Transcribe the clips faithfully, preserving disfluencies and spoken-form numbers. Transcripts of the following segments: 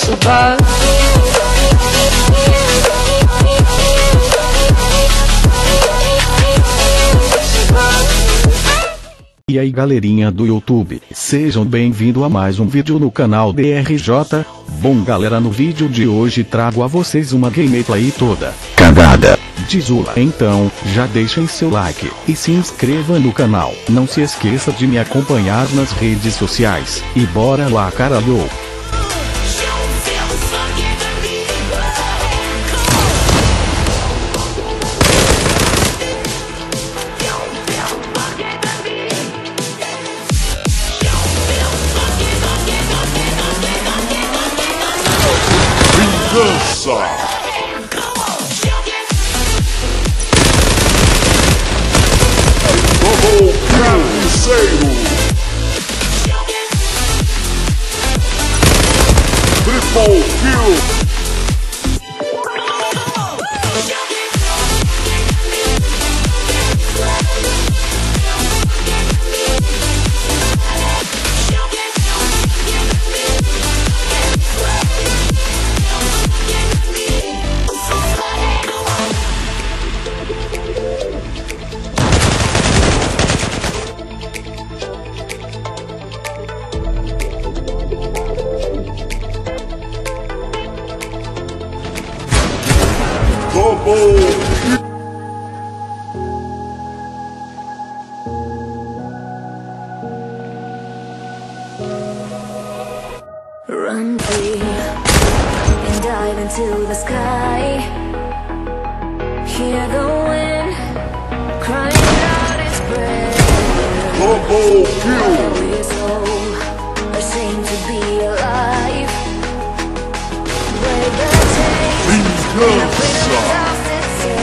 suba. E aí galerinha do YouTube, sejam bem-vindos a mais um vídeo no canal D R J. Bom galera, no vídeo de hoje trago a vocês uma gameplay toda cagada de Zula. Então, já deixem seu like e se inscreva no canal. Não se esqueça de me acompanhar nas redes sociais. E bora lá caralho! Vingança! Double Carniceiro! Triple Kill! Run free and dive into the sky. Hear the wind crying out its breath. Double kill! We're so ashamed to be alive. Break the chains and the freedom of the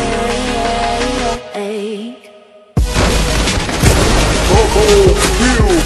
take. Double kill!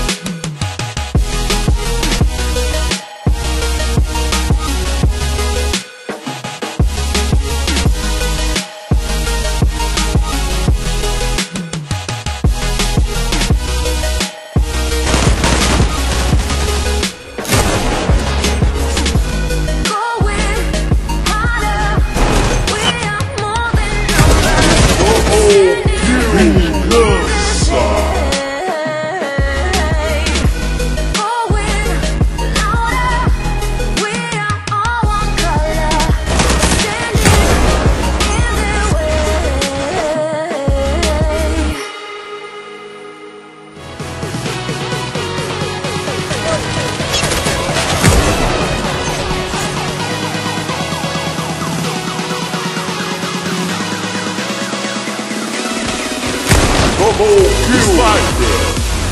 Double kill! Slider!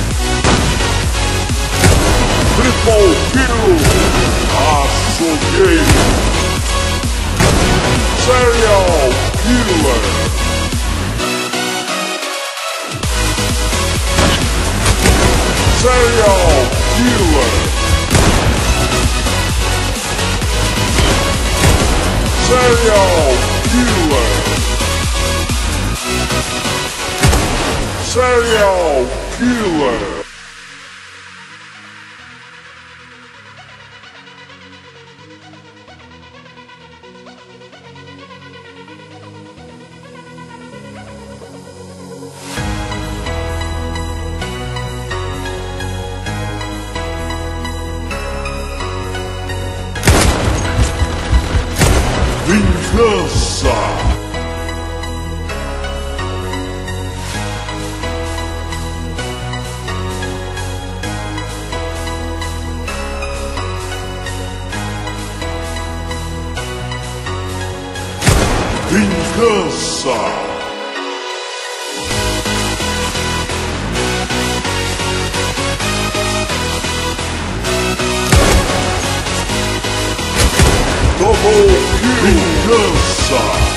Triple kill! Açougueiro! Serial Killer! Serial Killer! Serial Killer! Serial Killer! Vingança! Vingança! Double kill! Vingança!